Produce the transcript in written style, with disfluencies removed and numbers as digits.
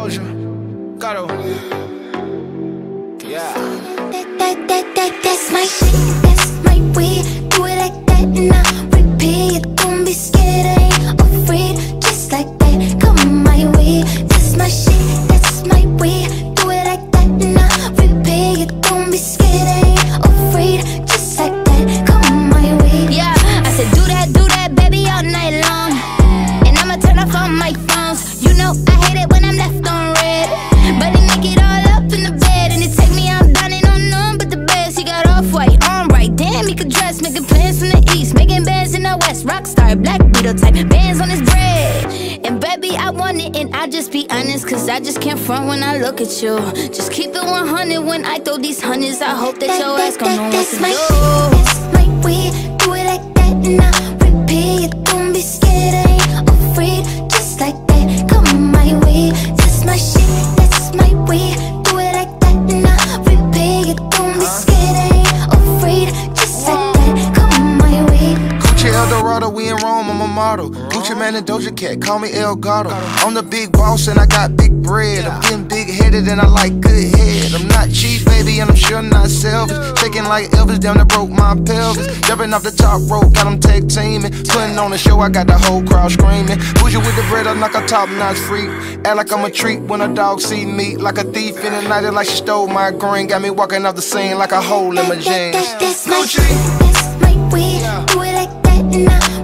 Doja, Gato. Yeah. That's my shit, that's my way. Do it like that and I repeat. Don't be scared, I ain't afraid. Just like that, come my way. That's my shit, that's my way. Do it like that and I repeat. Don't be scared, I ain't afraid. Just like that, come my way. Yeah, I said do that, baby, all night long. And I'ma turn off all my phones. You know I hate it when I'm left on red, but he make it all up in the bed. And it take me out dining on none but the best. He got off-white, on right, damn, he could dress. Making plans from the east, making bands in the west. Rockstar, Black Beetle type, bands on his bread. And baby, I want it, and I just be honest, cause I just can't front when I look at you. Just keep it 100 when I throw these hundreds. I hope that your ass gon' know what to do. That's my way, do it like that and I repeat. Don't be scared, I ain't afraid. Just like that, come my way. That's my shit, that's my way. Do it like that and I repeat. Don't be scared, I ain't afraid. Just like that, come my way. Gucci Eldorado, we in Rome, I'm a model. Gucci Man and Doja Cat, call me El Gato. I'm the big boss and I got big bread. I'm getting big-headed and I like good head. I'm not cheap, baby, and I'm sure not selfish. Shaking like Elvis, down that broke my pelvis. Jumping off the top rope, got them tag teaming. Putting on the show, I got the whole crowd screaming. Bougie with the bread, I'm like a top-notch freak. Act like I'm a treat when a dog see me. Like a thief in the night, like she stole my green. Got me walking off the scene like a hole in my jeans. That's my shit, that's my way. Do it like that and I